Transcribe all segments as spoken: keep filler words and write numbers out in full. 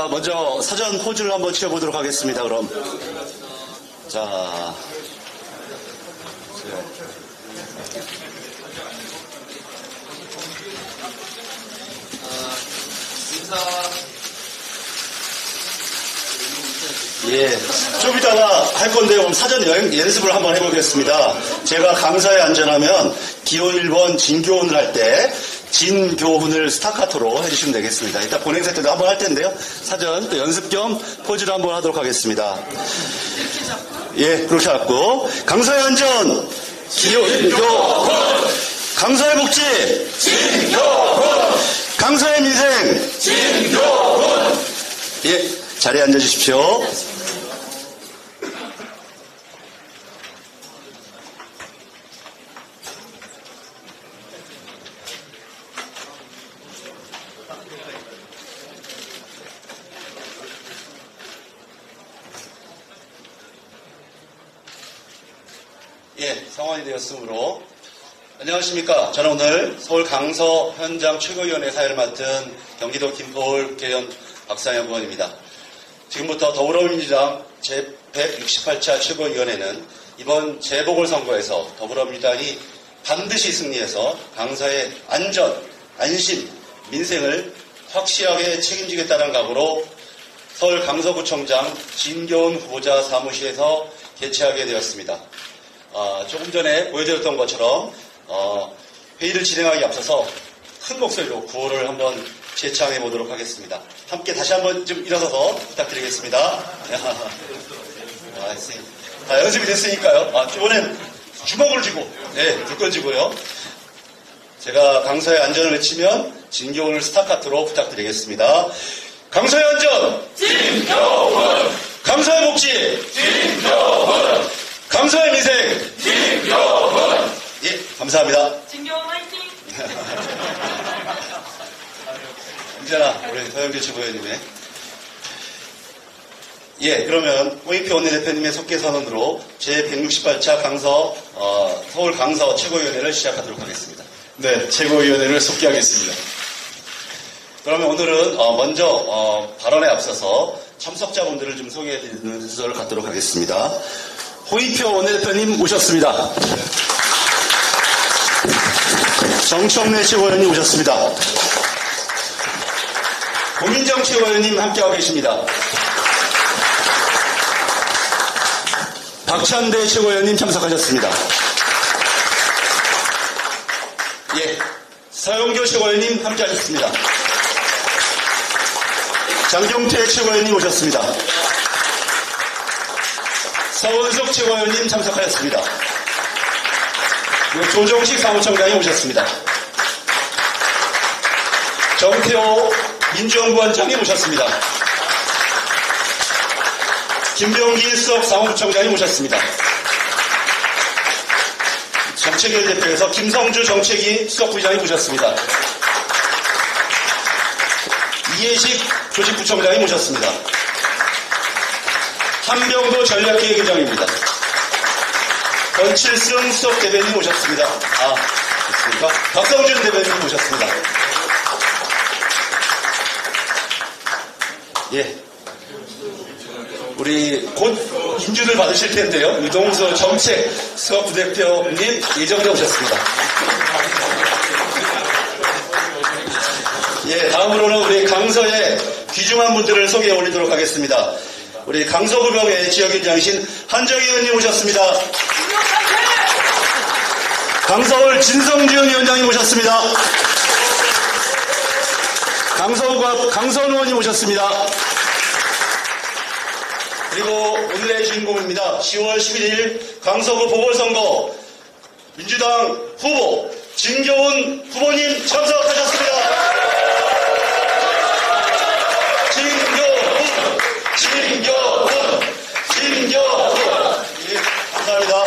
자, 먼저 사전 포즈를 한번 취해보도록 하겠습니다. 그럼. 자. 예, 좀 이따가 할 건데 그럼 사전 여행, 연습을 한번 해보겠습니다. 제가 강사에 앉아나면 기호 일 번 진교훈을 할 때 진교훈을 스타카토로 해주시면 되겠습니다. 이따 본행사 때도 한번 할 텐데요. 사전 또 연습 겸 포즈를 한번 하도록 하겠습니다. 예, 그렇게 잡고 강사의 안전 진교훈, 강사의 복지 진교훈, 강사의 민생 진교훈. 예, 자리에 앉아주십시오. 예, 상황이 되었으므로 안녕하십니까. 저는 오늘 서울 강서 현장 최고위원회 사회를 맡은 경기도 김포울 국회의원 박상현 의원입니다. 지금부터 더불어민주당 제백육십팔 차 최고위원회는 이번 재보궐선거에서 더불어민주당이 반드시 승리해서 강서의 안전, 안심, 민생을 확실하게 책임지겠다는 각오로 서울 강서구청장 진교훈 후보자 사무실에서 개최하게 되었습니다. 어, 조금 전에 보여드렸던 것처럼 어, 회의를 진행하기 앞서서 큰 목소리로 구호를 한번 제창해 보도록 하겠습니다. 함께 다시 한번 좀 일어서서 부탁드리겠습니다. 아, 아, 연습이 됐으니까요. 아, 이번엔 주먹을 쥐고, 네, 물건 쥐고요. 제가 강서의 안전을 외치면 진교훈을 스타카토로 부탁드리겠습니다. 강서의 안전! 진교훈! 강서의 복지! 진교훈! 강서의 민생! 진교훈! 예, 감사합니다. 진교훈 화이팅! 이제나 우리 서영길 최고위원님의 예, 그러면 홍익표 원내대표님의 속개 선언으로 제백육십팔 차 강서 어, 서울 강서 최고위원회를 시작하도록 하겠습니다. 네, 최고위원회를 속개하겠습니다. 그러면 오늘은 어, 먼저 어, 발언에 앞서서 참석자분들을 좀 소개해드리는 순서를 갖도록 하겠습니다. 홍익표 원내대표님 오셨습니다. 정청래 최고위원님 오셨습니다. 고민정 최고위원님 함께하고 계십니다. 박찬대 최고위원님 참석하셨습니다. 예, 서영교 최고위원님 함께하셨습니다. 장경태 최고위원님 오셨습니다. 서원석 최고위원님 참석하셨습니다. 그리고 조정식 사무총장이 오셨습니다. 정태호 민주연구원장이 오셨습니다. 김병기 수석 사무부총장이 오셨습니다. 정책위 대표에서 김성주 정책위 수석부장이 오셨습니다. 이해식 조직부총장이 오셨습니다. 한병도 전략기획위원장입니다. 권칠승 수석 대변인 오셨습니다. 아, 됐습니까? 박성준 대변인 오셨습니다. 예. 우리 곧 인준을 받으실 텐데요. 유동수 정책 수석 부대표님 예정돼 오셨습니다. 예, 다음으로는 우리 강서의 귀중한 분들을 소개해 올리도록 하겠습니다. 우리 강서구병의 지역위원장이신 한정희 의원님 오셨습니다. 강서울 진성지은 위원장님 오셨습니다. 강서구 강서은 의원님 오셨습니다. 그리고 오늘의 주인공입니다. 시월 십일일 강서구 보궐선거 민주당 후보 진교훈 후보님 참석하셨습니다. 진교훈, 진교훈, 진교훈. 예, 감사합니다.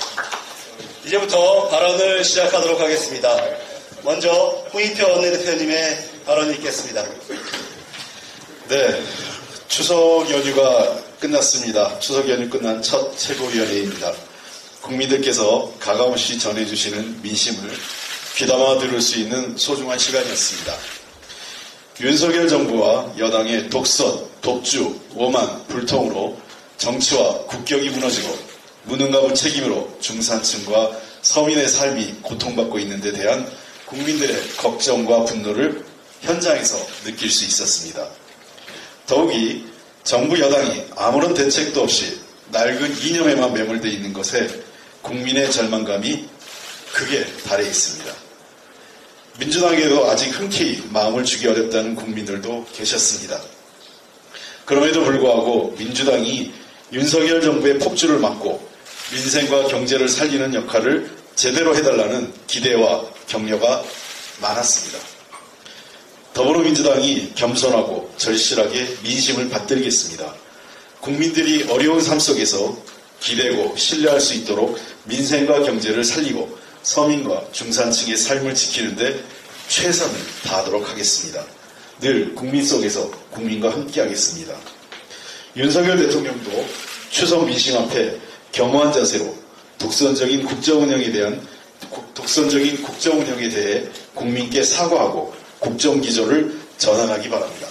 이제부터 발언을 시작하도록 하겠습니다. 먼저 홍익표 원내대표님의 발언이 있겠습니다. 네, 추석 연휴가 끝났습니다. 추석 연휴 끝난 첫 최고위원회입니다. 국민들께서 가감없이 전해주시는 민심을 귀담아 들을 수 있는 소중한 시간이었습니다. 윤석열 정부와 여당의 독선, 독주, 오만, 불통으로 정치와 국격이 무너지고 무능과 무책임으로 중산층과 서민의 삶이 고통받고 있는 데 대한 국민들의 걱정과 분노를 현장에서 느낄 수 있었습니다. 더욱이 정부 여당이 아무런 대책도 없이 낡은 이념에만 매몰되어 있는 것에 국민의 절망감이 극에 달해 있습니다. 민주당에도 아직 흔쾌히 마음을 주기 어렵다는 국민들도 계셨습니다. 그럼에도 불구하고 민주당이 윤석열 정부의 폭주를 막고 민생과 경제를 살리는 역할을 제대로 해달라는 기대와 격려가 많았습니다. 더불어민주당이 겸손하고 절실하게 민심을 받들겠습니다. 국민들이 어려운 삶 속에서 기대고 신뢰할 수 있도록 민생과 경제를 살리고 서민과 중산층의 삶을 지키는데 최선을 다하도록 하겠습니다. 늘 국민 속에서 국민과 함께하겠습니다. 윤석열 대통령도 추석 민심 앞에 겸허한 자세로 독선적인 국정운영에 대한 독선적인 국정운영에 대해 국민께 사과하고 국정기조를 전환하기 바랍니다.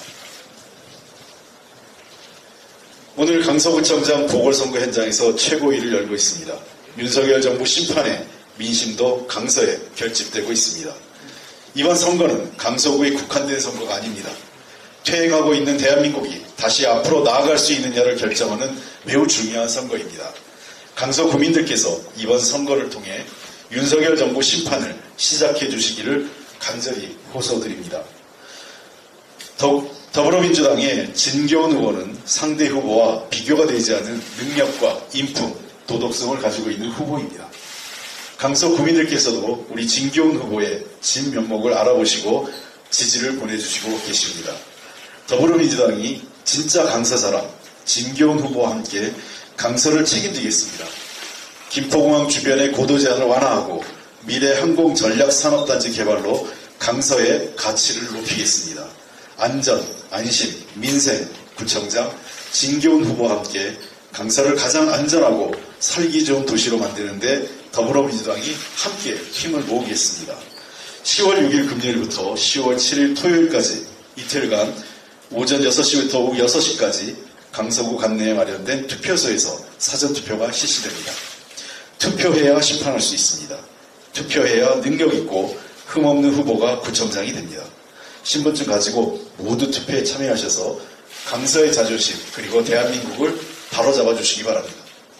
오늘 강서구청장 보궐선거 현장에서 최고위를 열고 있습니다. 윤석열 정부 심판에 민심도 강서에 결집되고 있습니다. 이번 선거는 강서구에 국한된 선거가 아닙니다. 퇴행하고 있는 대한민국이 다시 앞으로 나아갈 수 있느냐를 결정하는 매우 중요한 선거입니다. 강서 구민들께서 이번 선거를 통해 윤석열 정부 심판을 시작해 주시기를 간절히 호소드립니다. 더욱 더불어민주당의 진교훈 후보는 상대 후보와 비교가 되지 않은 능력과 인품, 도덕성을 가지고 있는 후보입니다. 강서 구민들께서도 우리 진교훈 후보의 진면목을 알아보시고 지지를 보내주시고 계십니다. 더불어민주당이 진짜 강서 사람 진교훈 후보와 함께 강서를 책임지겠습니다. 김포공항 주변의 고도 제한을 완화하고 미래 항공 전략 산업단지 개발로 강서의 가치를 높이겠습니다. 안전, 안심, 민생, 구청장 진교훈 후보와 함께 강서를 가장 안전하고 살기 좋은 도시로 만드는데 더불어민주당이 함께 힘을 모으겠습니다. 시월 육일 금요일부터 시월 칠일 토요일까지 이틀간 오전 여섯 시부터 오후 여섯 시까지 강서구 관내에 마련된 투표소에서 사전투표가 실시됩니다. 투표해야 심판할 수 있습니다. 투표해야 능력있고 흠없는 후보가 구청장이 됩니다. 신분증 가지고 모두 투표에 참여하셔서 강서의 자존심 그리고 대한민국을 바로잡아 주시기 바랍니다.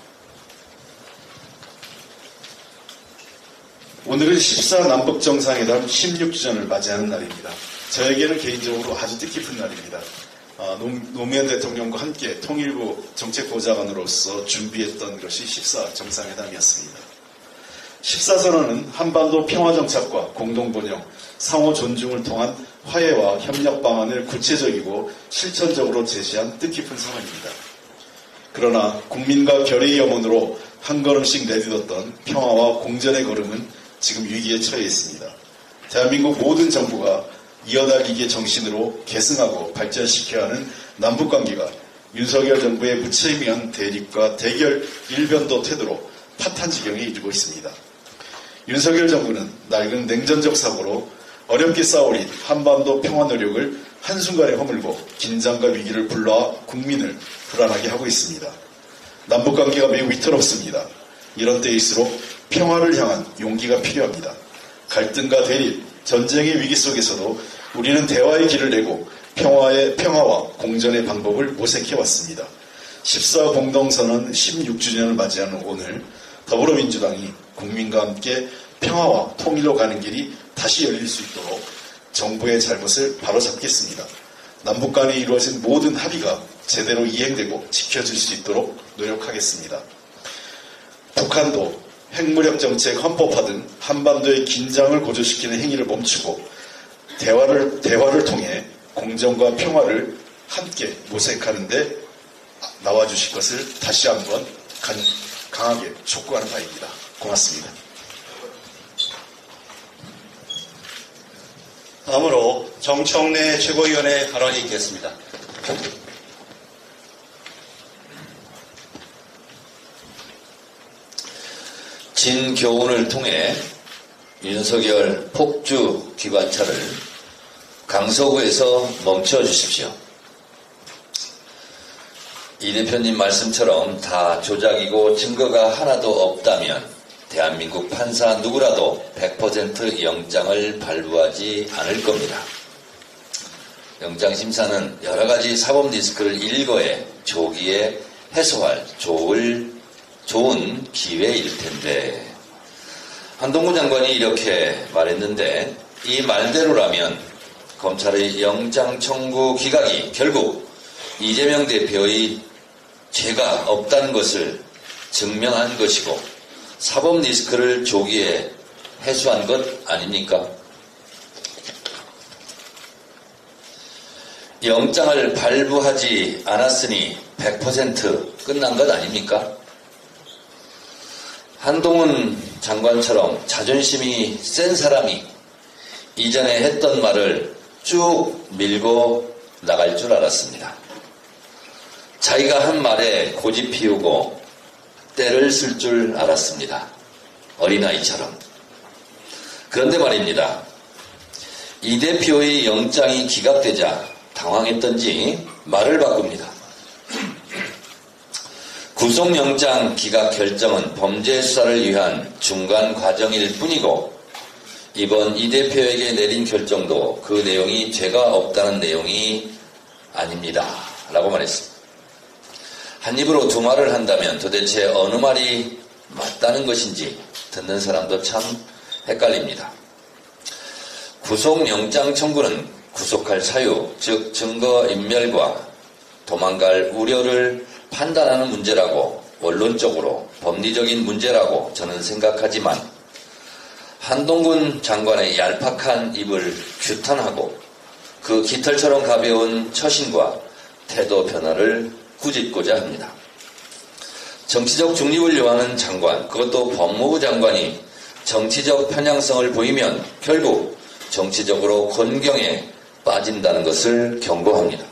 오늘은 십사 남북정상회담 십육 주년을 맞이하는 날입니다. 저에게는 개인적으로 아주 뜻깊은 날입니다. 아, 노무현 대통령과 함께 통일부 정책보좌관으로서 준비했던 것이 십사 정상회담이었습니다. 십사 선언은 한반도 평화정착과 공동번영, 상호 존중을 통한 화해와 협력 방안을 구체적이고 실천적으로 제시한 뜻깊은 선언입니다. 그러나 국민과 결의의 염원으로 한 걸음씩 내딛었던 평화와 공전의 걸음은 지금 위기에 처해 있습니다. 대한민국 모든 정부가 이어달리기의 정신으로 계승하고 발전시켜야 하는 남북관계가 윤석열 정부의 무책임한 대립과 대결 일변도 태도로 파탄 지경에 이르고 있습니다. 윤석열 정부는 낡은 냉전적 사고로 어렵게 쌓아올린 한반도 평화 노력을 한순간에 허물고 긴장과 위기를 불러와 국민을 불안하게 하고 있습니다. 남북관계가 매우 위태롭습니다. 이런 때일수록 평화를 향한 용기가 필요합니다. 갈등과 대립, 전쟁의 위기 속에서도 우리는 대화의 길을 내고 평화의, 평화와 공전의 방법을 모색해왔습니다. 십사 공동선언 십육 주년을 맞이하는 오늘 더불어민주당이 국민과 함께 평화와 통일로 가는 길이 다시 열릴 수 있도록 정부의 잘못을 바로잡겠습니다. 남북 간에 이루어진 모든 합의가 제대로 이행되고 지켜질 수 있도록 노력하겠습니다. 북한도 핵무력 정책 헌법화든 한반도의 긴장을 고조시키는 행위를 멈추고 대화를, 대화를 통해 공정과 평화를 함께 모색하는 데 나와주실 것을 다시 한번 간, 강하게 촉구하는 바입니다. 고맙습니다. 다음으로 정청래 최고위원의 발언이 있겠습니다. 진교훈을 통해 윤석열 폭주 기관차를 강서구에서 멈춰 주십시오. 이 대표님 말씀처럼 다 조작이고 증거가 하나도 없다면 대한민국 판사 누구라도 백 퍼센트 영장을 발부하지 않을 겁니다. 영장심사는 여러가지 사법 리스크를 일거에 조기에 해소할 좋을, 좋은 기회일 텐데, 한동훈 장관이 이렇게 말했는데 이 말대로라면 검찰의 영장 청구 기각이 결국 이재명 대표의 죄가 없다는 것을 증명한 것이고 사법 리스크를 조기에 해소한 것 아닙니까? 영장을 발부하지 않았으니 백 퍼센트 끝난 것 아닙니까? 한동훈 장관처럼 자존심이 센 사람이 이전에 했던 말을 쭉 밀고 나갈 줄 알았습니다. 자기가 한 말에 고집 피우고 때를 쓸 줄 알았습니다. 어린아이처럼. 그런데 말입니다. 이 대표의 영장이 기각되자 당황했던지 말을 바꿉니다. 구속영장 기각 결정은 범죄 수사를 위한 중간 과정일 뿐이고 이번 이 대표에게 내린 결정도 그 내용이 죄가 없다는 내용이 아닙니다. 라고 말했습니다. 한 입으로 두 말을 한다면 도대체 어느 말이 맞다는 것인지 듣는 사람도 참 헷갈립니다. 구속영장 청구는 구속할 사유, 즉 증거인멸과 도망갈 우려를 판단하는 문제라고 원론적으로 법리적인 문제라고 저는 생각하지만 한동훈 장관의 얄팍한 입을 규탄하고 그 깃털처럼 가벼운 처신과 태도 변화를 꾸짖고자 합니다. 정치적 중립을 요하는 장관, 그것도 법무부 장관이 정치적 편향성을 보이면 결국 정치적으로 곤경에 빠진다는 것을 경고합니다.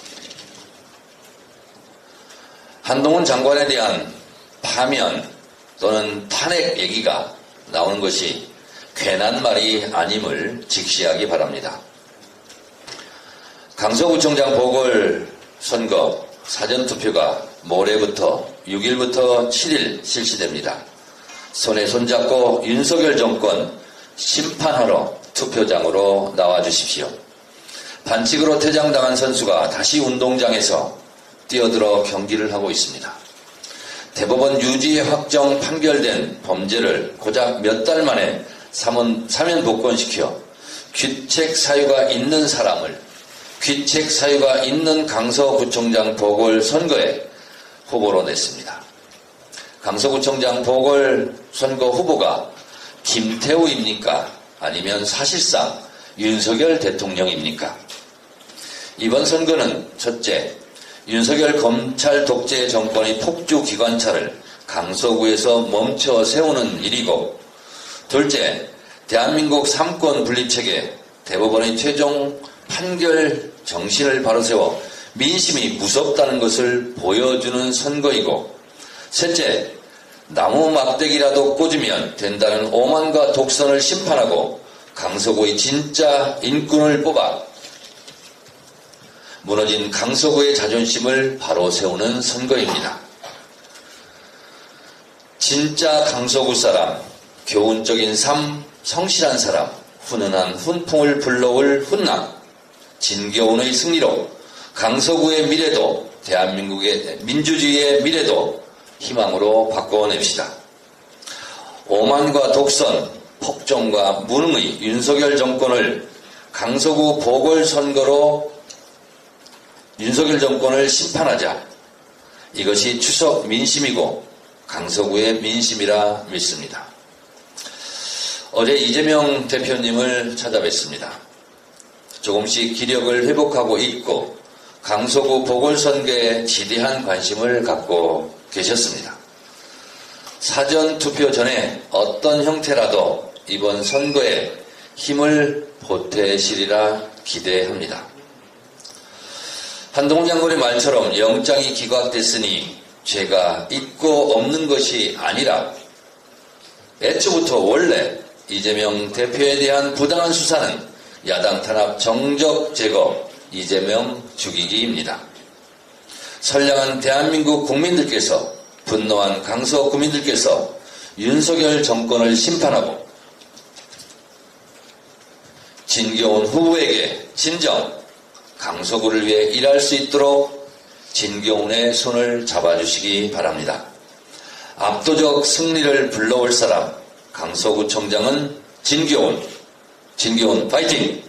한동훈 장관에 대한 파면 또는 탄핵 얘기가 나오는 것이 괜한 말이 아님을 직시하기 바랍니다. 강서구청장 보궐선거 사전투표가 모레부터 육 일부터 칠 일 실시됩니다. 손에 손잡고 윤석열 정권 심판하러 투표장으로 나와주십시오. 반칙으로 퇴장당한 선수가 다시 운동장에서 뛰어들어 경기를 하고 있습니다. 대법원 유죄 확정 판결된 범죄를 고작 몇 달 만에 사면, 사면 복권시켜 귀책 사유가 있는 사람을 귀책 사유가 있는 강서구청장 보궐선거에 후보로 냈습니다. 강서구청장 보궐선거 후보가 김태우입니까? 아니면 사실상 윤석열 대통령입니까? 이번 선거는 첫째, 윤석열 검찰 독재 정권의 폭주 기관차를 강서구에서 멈춰 세우는 일이고, 둘째, 대한민국 삼권 분립체계 대법원의 최종 판결 정신을 바로 세워 민심이 무섭다는 것을 보여주는 선거이고, 셋째, 나무 막대기라도 꽂으면 된다는 오만과 독선을 심판하고 강서구의 진짜 인꾼을 뽑아 무너진 강서구의 자존심을 바로 세우는 선거입니다. 진짜 강서구 사람, 교훈적인 삶, 성실한 사람, 훈훈한 훈풍을 불러올 훈남, 진교훈의 승리로 강서구의 미래도 대한민국의 민주주의의 미래도 희망으로 바꿔냅시다. 오만과 독선, 폭정과 무능의 윤석열 정권을 강서구 보궐선거로 윤석열 정권을 심판하자. 이것이 추석 민심이고 강서구의 민심이라 믿습니다. 어제 이재명 대표님을 찾아뵀습니다. 조금씩 기력을 회복하고 있고 강서구 보궐선거에 지대한 관심을 갖고 계셨습니다. 사전투표 전에 어떤 형태라도 이번 선거에 힘을 보태시리라 기대합니다. 한동훈 장관의 말처럼 영장이 기각됐으니 죄가 있고 없는 것이 아니라 애초부터 원래 이재명 대표에 대한 부당한 수사는 야당 탄압 정적 제거, 이재명 죽이기입니다. 선량한 대한민국 국민들께서, 분노한 강서 구민들께서 윤석열 정권을 심판하고 진교훈 후보에게 진정, 강서구를 위해 일할 수 있도록 진교훈의 손을 잡아주시기 바랍니다. 압도적 승리를 불러올 사람, 강서구청장은 진교훈. 진교훈 파이팅!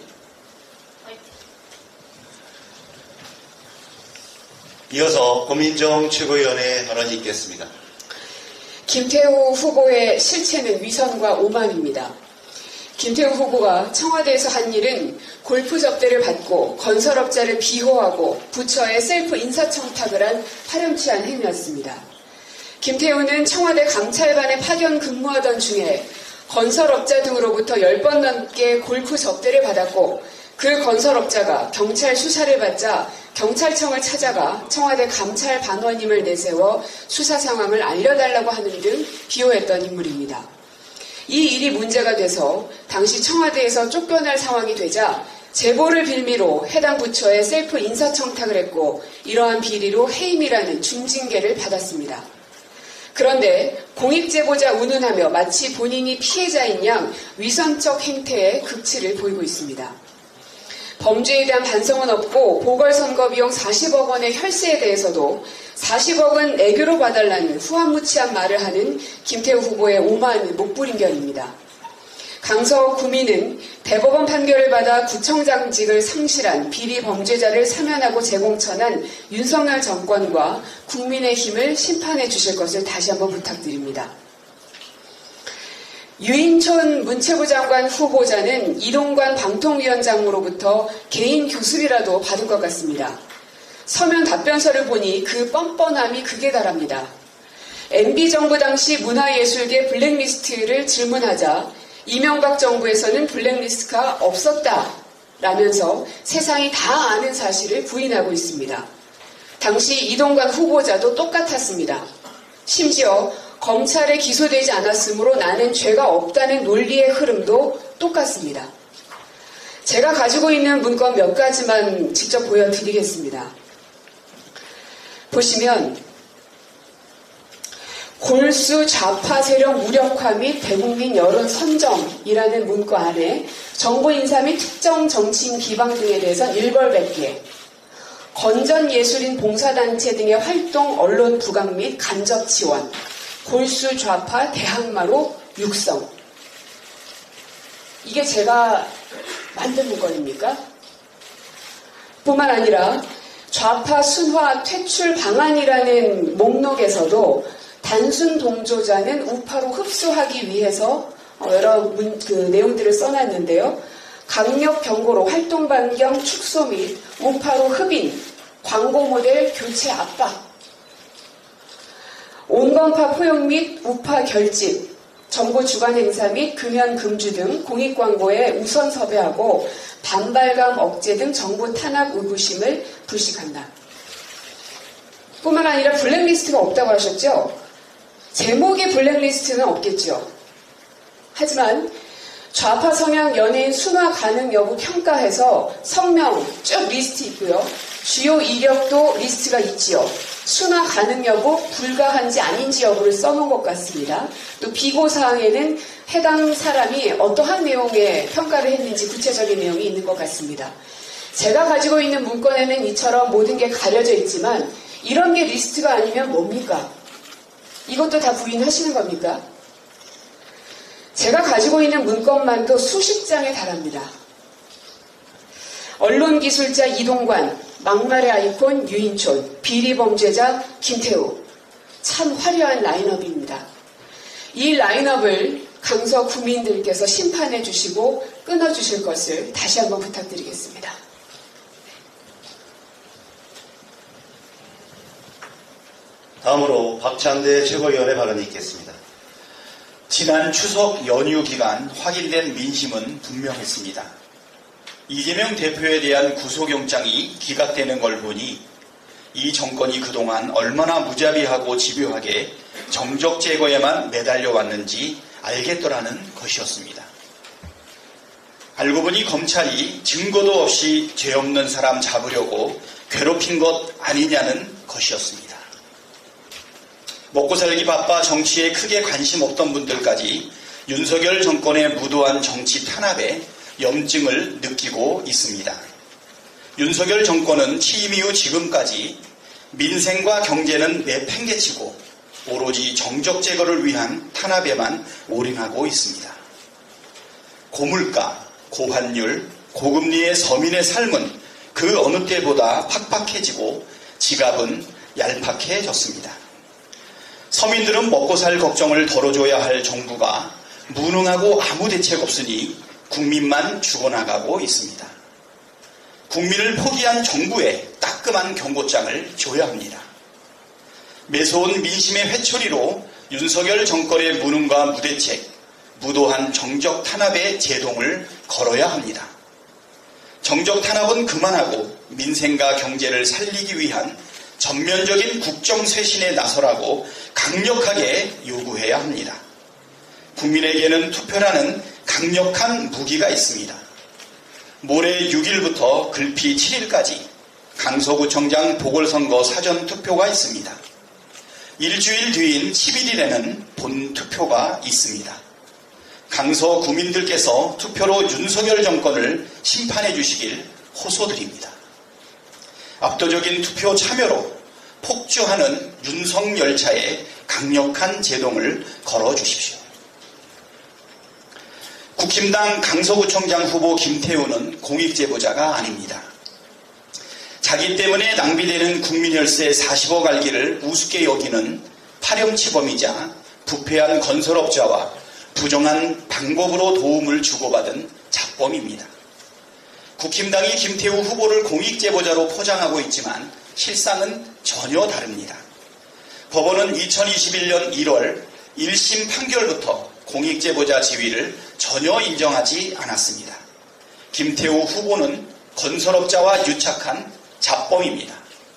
이어서 고민정 최고위원의 발언이 있겠습니다. 김태우 후보의 실체는 위선과 오만입니다. 김태우 후보가 청와대에서 한 일은 골프 접대를 받고 건설업자를 비호하고 부처에 셀프 인사청탁을 한 파렴치한 행위였습니다. 김태우는 청와대 감찰반에 파견 근무하던 중에 건설업자 등으로부터 열 번 넘게 골프 접대를 받았고 그 건설업자가 경찰 수사를 받자 경찰청을 찾아가 청와대 감찰반원임을 내세워 수사 상황을 알려달라고 하는 등 비호했던 인물입니다. 이 일이 문제가 돼서 당시 청와대에서 쫓겨날 상황이 되자 제보를 빌미로 해당 부처에 셀프 인사청탁을 했고 이러한 비리로 해임이라는 중징계를 받았습니다. 그런데 공익제보자 운운하며 마치 본인이 피해자인 양 위선적 행태에 극치를 보이고 있습니다. 범죄에 대한 반성은 없고 보궐선거 비용 사십억 원의 혈세에 대해서도 사십억은 애교로 봐달라는 후한무치한 말을 하는 김태우 후보의 오만 목불인견입니다. 강서 구민은 대법원 판결을 받아 구청장직을 상실한 비리 범죄자를 사면하고 재공천한 윤석열 정권과 국민의힘을 심판해 주실 것을 다시 한번 부탁드립니다. 유인촌 문체부 장관 후보자는 이동관 방통위원장으로부터 개인 교습이라도 받은 것 같습니다. 서면 답변서를 보니 그 뻔뻔함이 극에 달합니다. 엠비 정부 당시 문화예술계 블랙리스트를 질문하자 이명박 정부에서는 블랙리스트가 없었다라면서 세상이 다 아는 사실을 부인하고 있습니다. 당시 이동관 후보자도 똑같았습니다. 심지어 검찰에 기소되지 않았으므로 나는 죄가 없다는 논리의 흐름도 똑같습니다. 제가 가지고 있는 문건 몇 가지만 직접 보여드리겠습니다. 보시면 골수 좌파 세력 무력화 및 대국민 여론 선정이라는 문구 안에 정보 인사 및 특정 정치인 비방 등에 대해서는 일벌백계, 건전예술인 봉사단체 등의 활동 언론 부각 및 간접 지원, 골수 좌파 대항마로 육성. 이게 제가 만든 문건입니까? 뿐만 아니라 좌파 순화 퇴출 방안이라는 목록에서도 단순 동조자는 우파로 흡수하기 위해서 여러 문, 그 내용들을 써놨는데요. 강력 경고로 활동 반경 축소 및 우파로 흡인, 광고 모델 교체 압박, 온건파 포용 및 우파 결집, 정보 주관 행사 및 금연 금주 등 공익 광고에 우선 섭외하고 반발감 억제 등 정보 탄압 의구심을 불식한다. 뿐만 아니라 블랙리스트가 없다고 하셨죠? 제목의 블랙리스트는 없겠죠. 하지만 좌파 성향 연예인 순화 가능 여부 평가해서 성명 쭉 리스트 있고요. 주요 이력도 리스트가 있지요. 순화 가능 여부 불가한지 아닌지 여부를 써놓은 것 같습니다. 또 비고사항에는 해당 사람이 어떠한 내용의 평가를 했는지 구체적인 내용이 있는 것 같습니다. 제가 가지고 있는 문건에는 이처럼 모든 게 가려져 있지만 이런 게 리스트가 아니면 뭡니까? 이것도 다 부인하시는 겁니까? 제가 가지고 있는 문건만도 수십 장에 달합니다. 언론기술자 이동관, 막말의 아이콘 유인촌, 비리범죄자 김태우. 참 화려한 라인업입니다. 이 라인업을 강서 구민들께서 심판해 주시고 끊어주실 것을 다시 한번 부탁드리겠습니다. 다음으로 박찬대 최고위원의 발언이 있겠습니다. 지난 추석 연휴 기간 확인된 민심은 분명했습니다. 이재명 대표에 대한 구속영장이 기각되는 걸 보니 이 정권이 그동안 얼마나 무자비하고 집요하게 정적 제거에만 매달려 왔는지 알겠더라는 것이었습니다. 알고 보니 검찰이 증거도 없이 죄 없는 사람 잡으려고 괴롭힌 것 아니냐는 것이었습니다. 먹고 살기 바빠 정치에 크게 관심 없던 분들까지 윤석열 정권의 무도한 정치 탄압에 염증을 느끼고 있습니다. 윤석열 정권은 취임 이후 지금까지 민생과 경제는 내팽개치고 오로지 정적 제거를 위한 탄압에만 올인하고 있습니다. 고물가, 고환율, 고금리의 서민의 삶은 그 어느 때보다 팍팍해지고 지갑은 얄팍해졌습니다. 서민들은 먹고 살 걱정을 덜어줘야 할 정부가 무능하고 아무 대책 없으니 국민만 죽어나가고 있습니다. 국민을 포기한 정부에 따끔한 경고장을 줘야 합니다. 매서운 민심의 회초리로 윤석열 정권의 무능과 무대책, 무도한 정적 탄압의 제동을 걸어야 합니다. 정적 탄압은 그만하고 민생과 경제를 살리기 위한 전면적인 국정쇄신에 나서라고 강력하게 요구해야 합니다. 국민에게는 투표라는 강력한 무기가 있습니다. 모레 육 일부터 글피 칠 일까지 강서구청장 보궐선거 사전투표가 있습니다. 일주일 뒤인 십일 일에는 본투표가 있습니다. 강서 구민들께서 투표로 윤석열 정권을 심판해 주시길 호소드립니다. 압도적인 투표 참여로 폭주하는 윤석열차에 강력한 제동을 걸어주십시오. 국힘당 강서구청장 후보 김태우는 공익제보자가 아닙니다. 자기 때문에 낭비되는 국민혈세 사십억 알기를 우습게 여기는 파렴치범이자 부패한 건설업자와 부정한 방법으로 도움을 주고받은 잡범입니다. 국힘당이 김태우 후보를 공익제보자로 포장하고 있지만 실상은 전혀 다릅니다. 법원은 이천이십일 년 일월 일 심 판결부터 공익제보자 지위를 전혀 인정하지 않았습니다. 김태우 후보는 건설업자와 유착한 잡범입니다.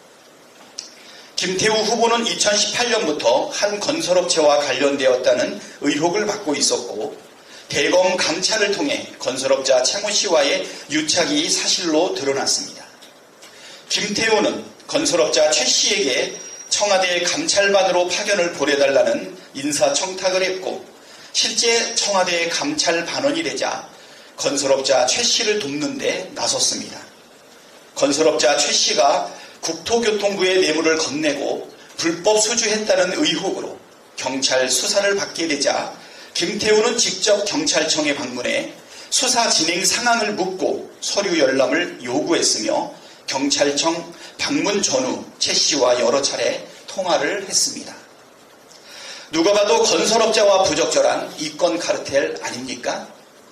김태우 후보는 이천십팔 년부터 한 건설업체와 관련되었다는 의혹을 받고 있었고 대검 감찰을 통해 건설업자 최모 씨와의 유착이 사실로 드러났습니다. 김태우는 건설업자 최 씨에게 청와대 감찰반으로 파견을 보내달라는 인사청탁을 했고 실제 청와대 감찰반원이 되자 건설업자 최 씨를 돕는 데 나섰습니다. 건설업자 최 씨가 국토교통부의 뇌물을 건네고 불법 수주했다는 의혹으로 경찰 수사를 받게 되자 김태우는 직접 경찰청에 방문해 수사 진행 상황을 묻고 서류 열람을 요구했으며 경찰청 방문 전후 최 씨와 여러 차례 통화를 했습니다. 누가 봐도 건설업자와 부적절한 이권 카르텔 아닙니까?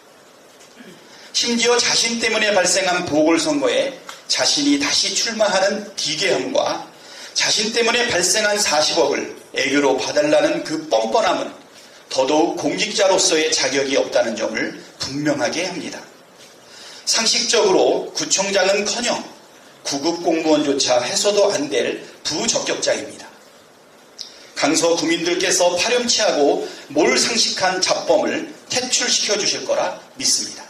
심지어 자신 때문에 발생한 보궐선거에 자신이 다시 출마하는 기괴함과 자신 때문에 발생한 사십억을 애교로 봐달라는 그 뻔뻔함은 더더욱 공직자로서의 자격이 없다는 점을 분명하게 합니다. 상식적으로 구청장은커녕 구급 공무원조차 해서도 안 될 부적격자입니다. 강서 구민들께서 파렴치하고 몰상식한 잡범을 퇴출시켜 주실 거라 믿습니다.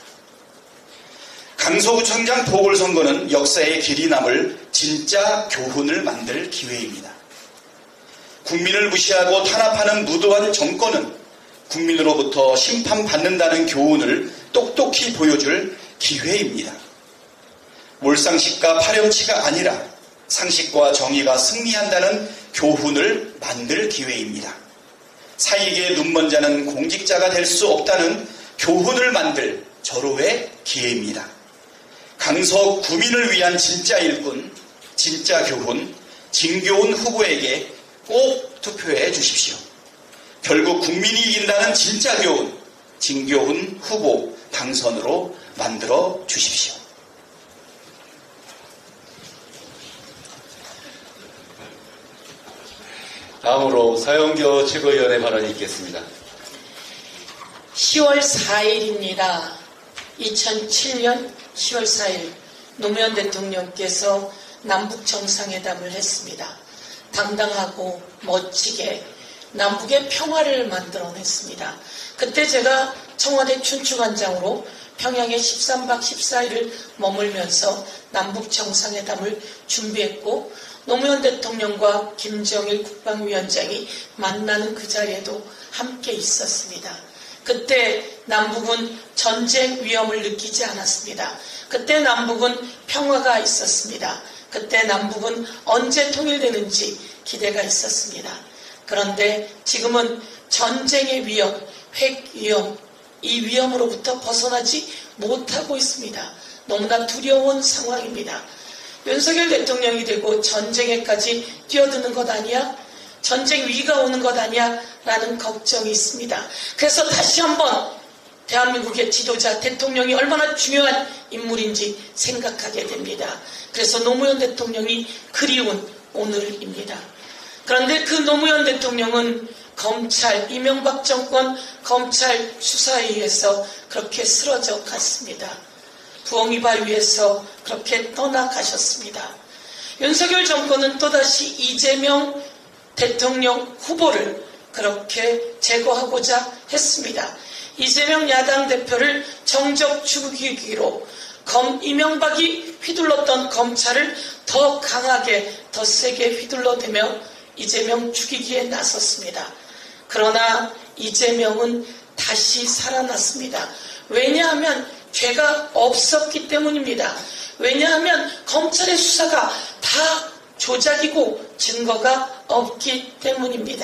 강서구청장 보궐선거는 역사의 길이 남을 진짜 교훈을 만들 기회입니다. 국민을 무시하고 탄압하는 무도한 정권은 국민으로부터 심판받는다는 교훈을 똑똑히 보여줄 기회입니다. 몰상식과 파렴치가 아니라 상식과 정의가 승리한다는 교훈을 만들 기회입니다. 사익에 눈먼 자는 공직자가 될 수 없다는 교훈을 만들 절호의 기회입니다. 강서 구민을 위한 진짜 일꾼, 진짜 교훈, 진교훈 후보에게 꼭 투표해 주십시오. 결국 국민이 이긴다는 진짜 교훈, 진교훈 후보 당선으로 만들어 주십시오. 다음으로 서영교 최고위원의 발언이 있겠습니다. 시월 사일입니다. 이천칠 년 시월 사일 노무현 대통령께서 남북 정상회담을 했습니다. 당당하고 멋지게 남북의 평화를 만들어냈습니다. 그때 제가 청와대 춘추관장으로 평양에 십삼 박 십사 일을 머물면서 남북 정상회담을 준비했고 노무현 대통령과 김정일 국방위원장이 만나는 그 자리에도 함께 있었습니다. 그때 남북은 전쟁 위험을 느끼지 않았습니다. 그때 남북은 평화가 있었습니다. 그때 남북은 언제 통일되는지 기대가 있었습니다. 그런데 지금은 전쟁의 위험, 핵 위험, 이 위험으로부터 벗어나지 못하고 있습니다. 너무나 두려운 상황입니다. 윤석열 대통령이 되고 전쟁에까지 뛰어드는 것 아니야? 전쟁 위기가 오는 것 아니야? 라는 걱정이 있습니다. 그래서 다시 한번 대한민국의 지도자 대통령이 얼마나 중요한 인물인지 생각하게 됩니다. 그래서 노무현 대통령이 그리운 오늘입니다. 그런데 그 노무현 대통령은 검찰, 이명박 정권 검찰 수사에 의해서 그렇게 쓰러져 갔습니다. 부엉이발 위에서 그렇게 떠나가셨습니다. 윤석열 정권은 또다시 이재명 대통령 후보를 그렇게 제거하고자 했습니다. 이재명 야당 대표를 정적 죽이기로 검 이명박이 휘둘렀던 검찰을 더 강하게 더 세게 휘둘러대며 이재명 죽이기에 나섰습니다. 그러나 이재명은 다시 살아났습니다. 왜냐하면 죄가 없었기 때문입니다. 왜냐하면 검찰의 수사가 다 조작이고 증거가 없기 때문입니다.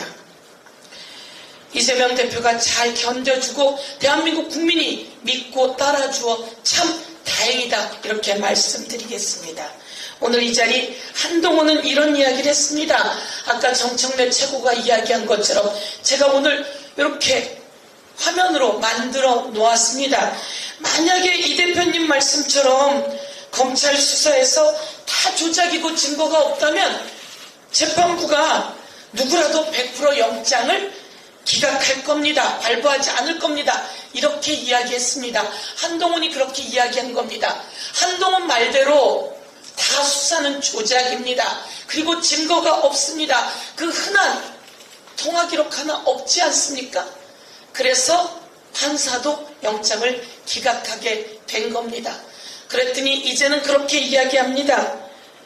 이재명 대표가 잘 견뎌주고 대한민국 국민이 믿고 따라주어 참 다행이다, 이렇게 말씀드리겠습니다. 오늘 이 자리 한동훈은 이런 이야기를 했습니다. 아까 정청래 최고가 이야기한 것처럼 제가 오늘 이렇게 화면으로 만들어 놓았습니다. 만약에 이 대표님 말씀처럼 검찰 수사에서 다 조작이고 증거가 없다면 재판부가 누구라도 백 퍼센트 영장을 기각할 겁니다. 발부하지 않을 겁니다. 이렇게 이야기했습니다. 한동훈이 그렇게 이야기한 겁니다. 한동훈 말대로 다 수사는 조작입니다. 그리고 증거가 없습니다. 그 흔한 통화 기록 하나 없지 않습니까? 그래서 판사도 영장을 기각하게 된 겁니다. 그랬더니 이제는 그렇게 이야기합니다.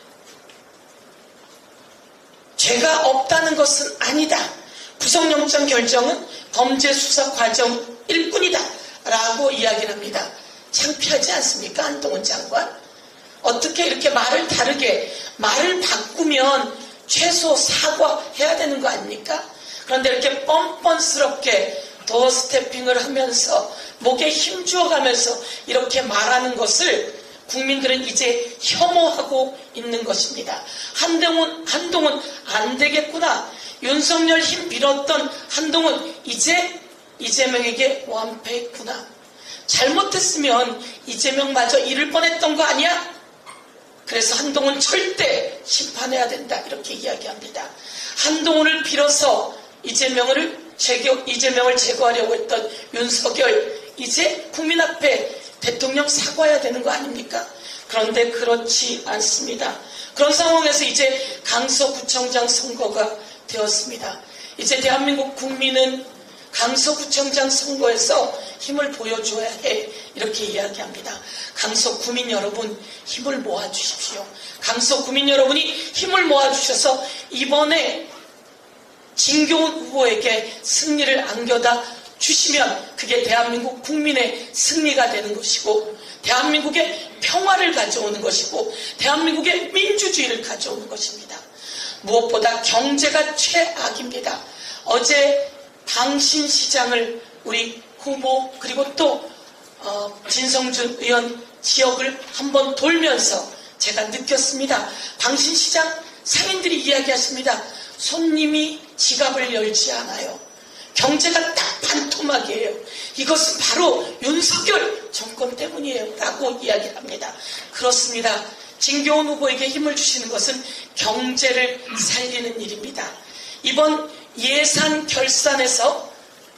죄가 없다는 것은 아니다. 구속영장 결정은 범죄 수사 과정일 뿐이다. 라고 이야기를 합니다. 창피하지 않습니까? 한동훈 장관. 어떻게 이렇게 말을 다르게 말을 바꾸면 최소 사과해야 되는 거 아닙니까? 그런데 이렇게 뻔뻔스럽게 도어 스태핑을 하면서 목에 힘 주어가면서 이렇게 말하는 것을 국민들은 이제 혐오하고 있는 것입니다. 한동훈, 한동훈 안 되겠구나. 윤석열 힘 빌었던 한동훈 이제 이재명에게 완패했구나. 잘못했으면 이재명마저 잃을 뻔했던 거 아니야? 그래서 한동훈 절대 심판해야 된다, 이렇게 이야기합니다. 한동훈을 빌어서 이재명을 제거, 이재명을 제거하려고 했던 윤석열, 이제 국민 앞에 대통령 사과해야 되는 거 아닙니까? 그런데 그렇지 않습니다. 그런 상황에서 이제 강서구청장 선거가 되었습니다. 이제 대한민국 국민은 강서구청장 선거에서 힘을 보여줘야 해, 이렇게 이야기합니다. 강서구민 여러분, 힘을 모아주십시오. 강서구민 여러분이 힘을 모아주셔서 이번에 진교훈 후보에게 승리를 안겨다 주시면 그게 대한민국 국민의 승리가 되는 것이고 대한민국의 평화를 가져오는 것이고 대한민국의 민주주의를 가져오는 것입니다. 무엇보다 경제가 최악입니다. 어제 당신시장을 우리 후보 그리고 또 어, 진성준 의원 지역을 한번 돌면서 제가 느꼈습니다. 당신시장 상인들이 이야기하십니다. 손님이 지갑을 열지 않아요. 경제가 딱 반토막이에요. 이것은 바로 윤석열 정권 때문이에요. 라고 이야기를 합니다. 그렇습니다. 진교훈 후보에게 힘을 주시는 것은 경제를 살리는 일입니다. 이번 예산 결산에서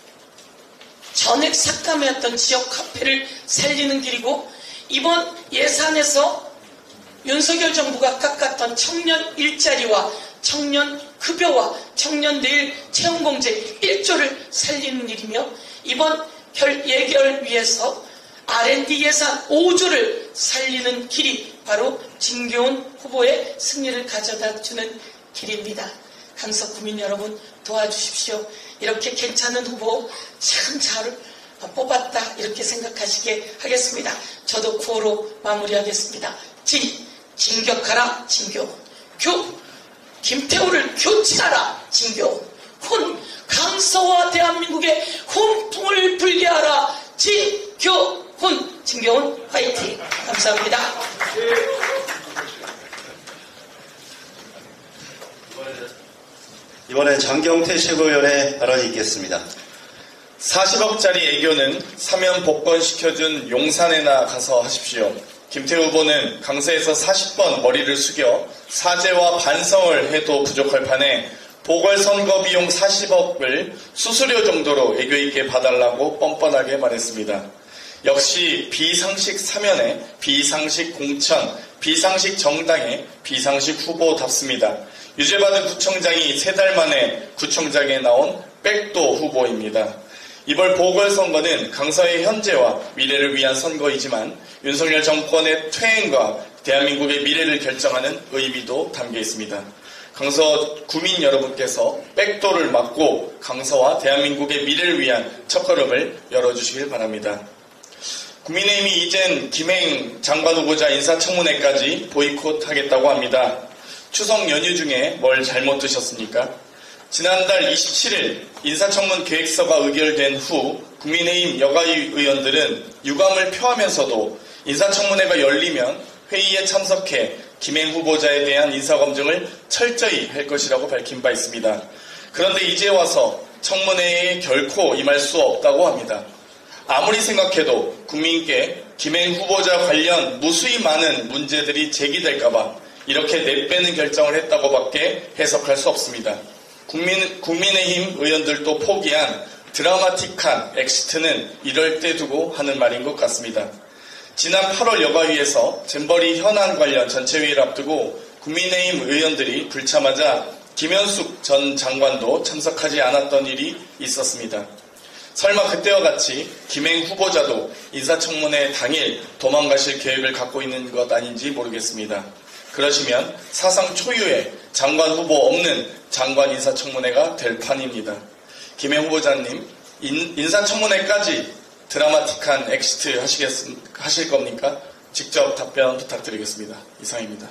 전액 삭감했던 지역 카페를 살리는 길이고 이번 예산에서 윤석열 정부가 깎았던 청년 일자리와 청년 급여와 청년 내일 채용공제 일 조를 살리는 일이며 이번 결, 예결 위해서 알 앤 디 예산 오조를 살리는 길이 바로 진교훈 후보의 승리를 가져다 주는 길입니다. 강서 구민 여러분 도와주십시오. 이렇게 괜찮은 후보 참 잘 뽑았다 이렇게 생각하시게 하겠습니다. 저도 구호로 마무리하겠습니다. 진, 진격하라 진교훈. 교, 김태우를 교체하라 진교훈. 훈, 강서와 대한민국의 훈풍을 불게 하라 진교훈. 진교훈 화이팅. 감사합니다. 이번엔 장경태 최고위원의 발언이 있겠습니다. 사십억짜리 애교는 사면 복권시켜준 용산에나 가서 하십시오. 김태우 후보는 강서에서 사십 번 머리를 숙여 사죄와 반성을 해도 부족할 판에 보궐선거 비용 사십억을 수수료 정도로 애교 있게 봐달라고 뻔뻔하게 말했습니다. 역시 비상식 사면에 비상식 공천, 비상식 정당에 비상식 후보답습니다. 유죄받은 구청장이 세 달 만에 구청장에 나온 백도 후보입니다. 이번 보궐선거는 강서의 현재와 미래를 위한 선거이지만 윤석열 정권의 퇴행과 대한민국의 미래를 결정하는 의미도 담겨 있습니다. 강서 구민 여러분께서 백도를 막고 강서와 대한민국의 미래를 위한 첫걸음을 열어주시길 바랍니다. 국민의힘이 이젠 김행 장관 후보자 인사청문회까지 보이콧하겠다고 합니다. 추석 연휴 중에 뭘 잘못 드셨습니까? 지난달 이십칠일 인사청문 계획서가 의결된 후 국민의힘 여가위 의원들은 유감을 표하면서도 인사청문회가 열리면 회의에 참석해 김행 후보자에 대한 인사검증을 철저히 할 것이라고 밝힌 바 있습니다. 그런데 이제 와서 청문회에 결코 임할 수 없다고 합니다. 아무리 생각해도 국민께 김행 후보자 관련 무수히 많은 문제들이 제기될까봐 이렇게 내빼는 결정을 했다고밖에 해석할 수 없습니다. 국민, 국민의힘 의원들도 포기한 드라마틱한 엑시트는 이럴 때 두고 하는 말인 것 같습니다. 지난 팔월 여가위에서 잼버리 현안 관련 전체회의를 앞두고 국민의힘 의원들이 불참하자 김현숙 전 장관도 참석하지 않았던 일이 있었습니다. 설마 그때와 같이 김행 후보자도 인사청문회 당일 도망가실 계획을 갖고 있는 것 아닌지 모르겠습니다. 그러시면 사상 초유의 장관 후보 없는 장관 인사청문회가 될 판입니다. 김행 후보자님, 인, 인사청문회까지 드라마틱한 엑시트 하시겠, 하실 겁니까? 직접 답변 부탁드리겠습니다. 이상입니다.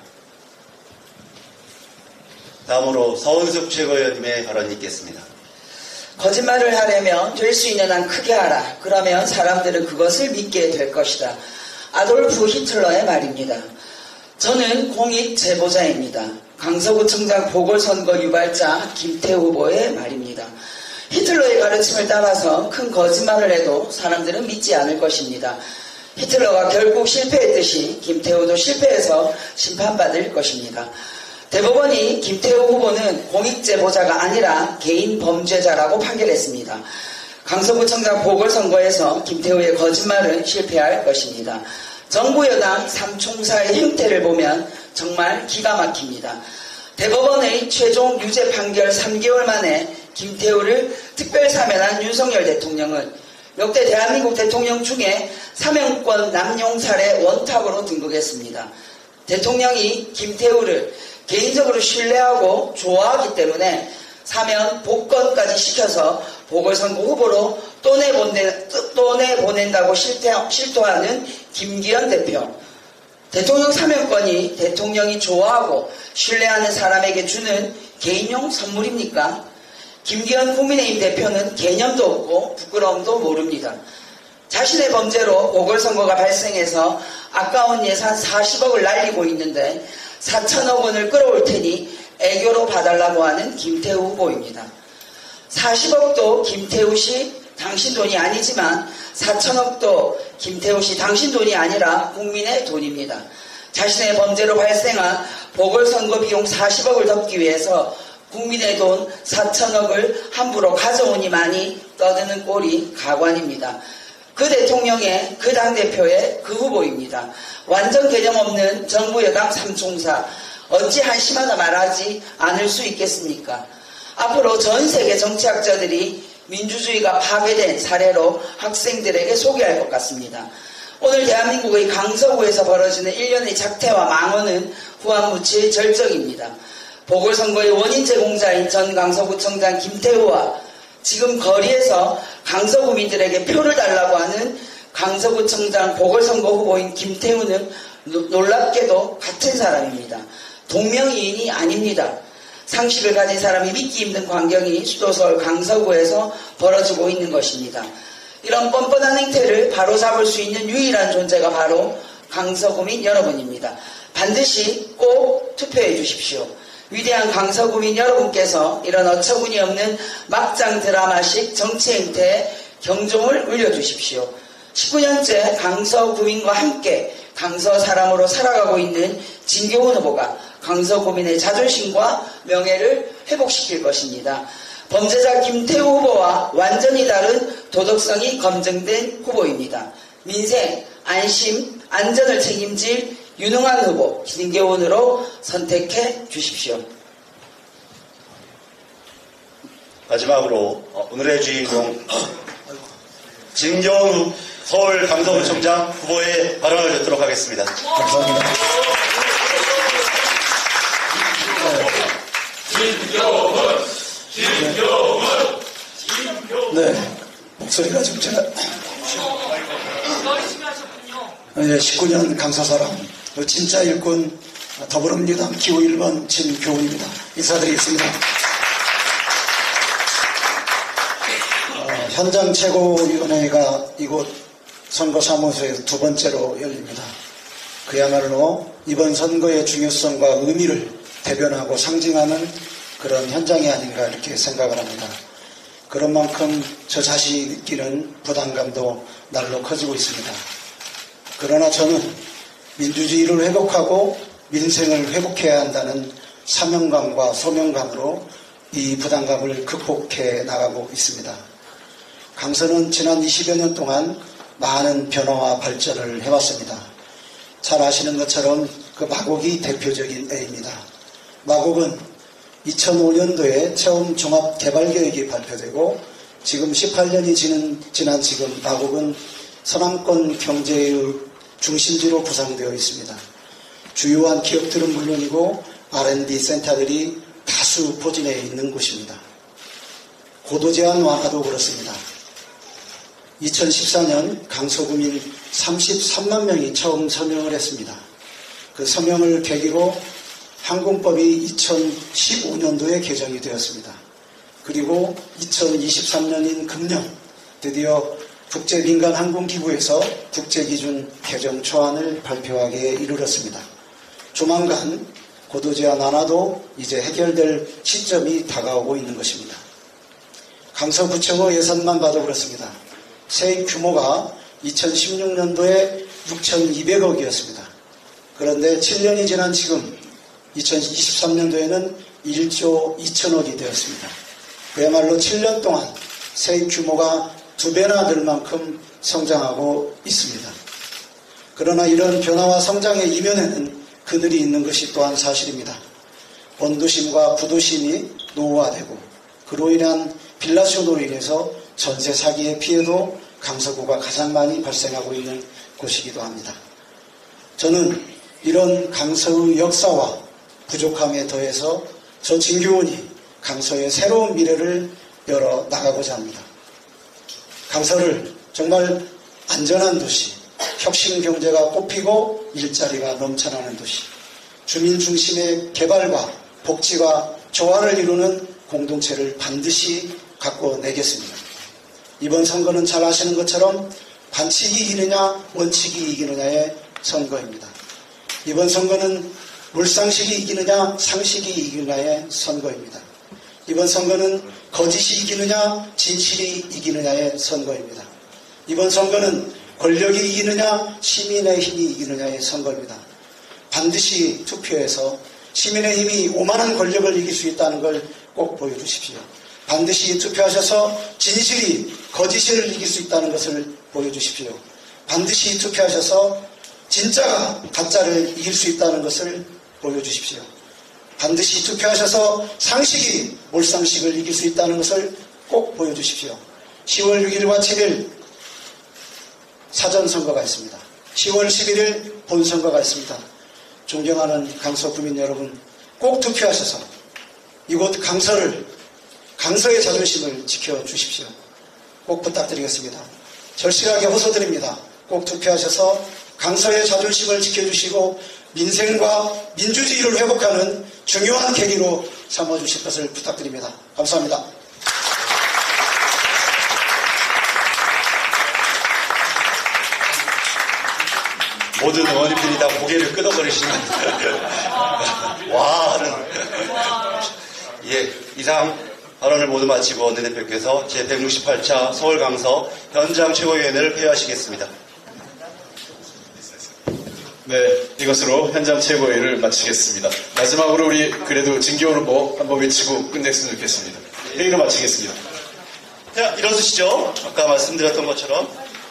다음으로 서은숙 최고위원님의 발언이 있겠습니다. 거짓말을 하려면 될 수 있는 한 크게 하라. 그러면 사람들은 그것을 믿게 될 것이다. 아돌프 히틀러의 말입니다. 저는 공익 제보자입니다. 강서구청장 보궐선거 유발자 김태우 후보의 말입니다. 히틀러의 가르침을 따라서 큰 거짓말을 해도 사람들은 믿지 않을 것입니다. 히틀러가 결국 실패했듯이 김태우도 실패해서 심판받을 것입니다. 대법원이 김태우 후보는 공익제보자가 아니라 개인 범죄자라고 판결했습니다. 강서구청장 보궐선거에서 김태우의 거짓말은 실패할 것입니다. 정부 여당 삼총사의 행태를 보면 정말 기가 막힙니다. 대법원의 최종 유죄 판결 삼 개월 만에 김태우를 특별사면한 윤석열 대통령은 역대 대한민국 대통령 중에 사면권 남용 사례 원탑으로 등극했습니다. 대통령이 김태우를 개인적으로 신뢰하고 좋아하기 때문에 사면 복권까지 시켜서 보궐선거 후보로 또 내보내, 또 내보낸다고 실토하는 김기현 대표. 대통령 사면권이 대통령이 좋아하고 신뢰하는 사람에게 주는 개인용 선물입니까? 김기현 국민의힘 대표는 개념도 없고 부끄러움도 모릅니다. 자신의 범죄로 보궐선거가 발생해서 아까운 예산 사십억을 날리고 있는데 사천억 원을 끌어올 테니 애교로 봐달라고 하는 김태우 후보입니다. 사십억도 김태우 씨 당신 돈이 아니지만 사천억도 김태우 씨 당신 돈이 아니라 국민의 돈입니다. 자신의 범죄로 발생한 보궐선거 비용 사십억을 덮기 위해서 국민의 돈 사천억을 함부로 가져오니만이 떠드는 꼴이 가관입니다. 그 대통령의 그 당대표의 그 후보입니다. 완전 개념 없는 정부 여당 삼총사 어찌 한심하다 말하지 않을 수 있겠습니까? 앞으로 전 세계 정치학자들이 민주주의가 파괴된 사례로 학생들에게 소개할 것 같습니다. 오늘 대한민국의 강서구에서 벌어지는 일련의 작태와 망언은 후한무치의 절정입니다. 보궐선거의 원인 제공자인 전 강서구청장 김태우와 지금 거리에서 강서구민들에게 표를 달라고 하는 강서구청장 보궐선거 후보인 김태우는 놀랍게도 같은 사람입니다. 동명이인이 아닙니다. 상식을 가진 사람이 믿기 힘든 광경이 수도 서울 강서구에서 벌어지고 있는 것입니다. 이런 뻔뻔한 행태를 바로잡을 수 있는 유일한 존재가 바로 강서구민 여러분입니다. 반드시 꼭 투표해 주십시오. 위대한 강서구민 여러분께서 이런 어처구니 없는 막장 드라마식 정치 행태에 경종을 울려주십시오. 십구 년째 강서구민과 함께 강서 사람으로 살아가고 있는 진교훈 후보가 강서구민의 자존심과 명예를 회복시킬 것입니다. 범죄자 김태우 후보와 완전히 다른 도덕성이 검증된 후보입니다. 민생, 안심, 안전을 책임질 유능한 후보 진교훈으로 선택해 주십시오. 마지막으로 오늘의 주인공 진교훈 서울 강서구청장 후보의 발언을 듣도록 하겠습니다. 감사합니다. 진교훈! 진교훈! 네, 목소리가 좀 제가 열심히 하셨군요. 네, 십구 년 강서 사람 진짜 일꾼 더불어민주당 기호 일 번 진교훈입니다. 인사드리겠습니다. 어, 현장 최고위원회가 이곳 선거사무소에서 두 번째로 열립니다. 그야말로 이번 선거의 중요성과 의미를 대변하고 상징하는 그런 현장이 아닌가 이렇게 생각을 합니다. 그런 만큼 저 자신이 느끼는 부담감도 날로 커지고 있습니다. 그러나 저는 민주주의를 회복하고 민생을 회복해야 한다는 사명감과 소명감으로 이 부담감을 극복해 나가고 있습니다. 강서는 지난 이십여 년 동안 많은 변화와 발전을 해왔습니다. 잘 아시는 것처럼 그 마곡이 대표적인 예입니다. 마곡은 이천오 년도에 처음 종합개발계획이 발표되고 지금 십팔 년이 지난, 지난 지금 마곡은 서남권 경제의 중심지로 구성되어 있습니다. 주요한 기업들은 물론이고 알 앤 디 센터들이 다수 포진해 있는 곳입니다. 고도제한 완화도 그렇습니다. 이천십사 년 강서구민 삼십삼만 명이 처음 서명을 했습니다. 그 서명을 계기로 항공법이 이천십오 년도에 개정이 되었습니다. 그리고 이천이십삼 년인 금년 드디어 국제민간항공기구에서 국제기준 개정 초안을 발표하기에 이르렀습니다. 조만간 고도제한 완화도 이제 해결될 시점이 다가오고 있는 것입니다. 강서구청의 예산만 봐도 그렇습니다. 세입 규모가 이천십육 년도에 육천이백억이었습니다. 그런데 칠 년이 지난 지금 이천이십삼 년도에는 일조 이천억이 되었습니다. 그야말로 칠 년 동안 세입 규모가 두 배나 늘 만큼 성장하고 있습니다. 그러나 이런 변화와 성장의 이면에는 그늘이 있는 것이 또한 사실입니다. 원도심과 부도심이 노후화되고 그로 인한 빌라쇼로 인해서 전세 사기의 피해도 강서구가 가장 많이 발생하고 있는 곳이기도 합니다. 저는 이런 강서의 역사와 부족함에 더해서 저 진교훈이 강서의 새로운 미래를 열어 나가고자 합니다. 강서를 정말 안전한 도시, 혁신 경제가 꽃피고 일자리가 넘쳐나는 도시, 주민 중심의 개발과 복지와 조화를 이루는 공동체를 반드시 갖고 내겠습니다. 이번 선거는 잘 아시는 것처럼 반칙이 이기느냐 원칙이 이기느냐의 선거입니다. 이번 선거는 물상식이 이기느냐 상식이 이기느냐의 선거입니다. 이번 선거는 거짓이 이기느냐 진실이 이기느냐의 선거입니다. 이번 선거는 권력이 이기느냐 시민의 힘이 이기느냐의 선거입니다. 반드시 투표해서 시민의 힘이 오만한 권력을 이길 수 있다는 걸 꼭 보여주십시오. 반드시 투표하셔서 진실이 거짓을 이길 수 있다는 것을 보여주십시오. 반드시 투표하셔서 진짜가 가짜를 이길 수 있다는 것을 보여주십시오. 반드시 투표하셔서 상식이 몰상식을 이길 수 있다는 것을 꼭 보여주십시오. 시월 육일과 칠일 사전선거가 있습니다. 시월 십일일 본선거가 있습니다. 존경하는 강서 구민 여러분, 꼭 투표하셔서 이곳 강서를, 강서의 자존심을 지켜주십시오. 꼭 부탁드리겠습니다. 절실하게 호소드립니다. 꼭 투표하셔서 강서의 자존심을 지켜주시고 민생과 민주주의를 회복하는 중요한 계기로 삼아주실 것을 부탁드립니다. 감사합니다. 모든 의원님들이 다 고개를 끄덕거리시는 와 하는 예, 이상 발언을 모두 마치고 원내대표께서 제백육십팔 차 서울 강서 현장 최고위원회를 폐회하시겠습니다. 네, 이것으로 현장 최고회의를 마치겠습니다. 마지막으로 우리 그래도 징계오르보 한번 외치고 끝냈으면 좋겠습니다. 회의를 마치겠습니다. 자, 일어서시죠. 아까 말씀드렸던 것처럼.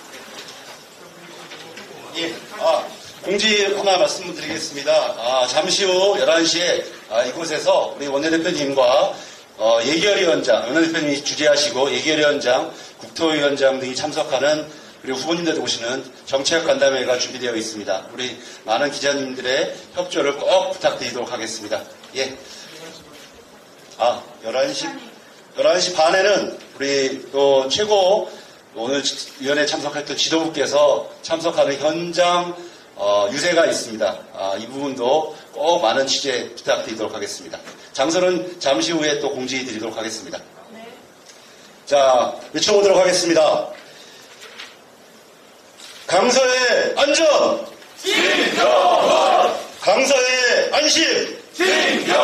예, 아, 공지 하나 말씀드리겠습니다. 아, 잠시 후 열한 시에 아, 이곳에서 우리 원내대표님과 어, 예결위원장, 원내대표님이 주재하시고 예결위원장, 국토위원장 등이 참석하는 그리고 후보님들 오시는 정책 간담회가 준비되어 있습니다. 우리 많은 기자님들의 협조를 꼭 부탁드리도록 하겠습니다. 예. 아, 열한 시, 열한 시 반에는 우리 또 최고 오늘 위원회에 참석했던 지도부께서 참석하는 현장 어, 유세가 있습니다. 아, 이 부분도 꼭 많은 취재 부탁드리도록 하겠습니다. 장소는 잠시 후에 또 공지 드리도록 하겠습니다. 네. 자, 외쳐보도록 하겠습니다. 강서의 안전! 진정원! 강서의 안심! 진정!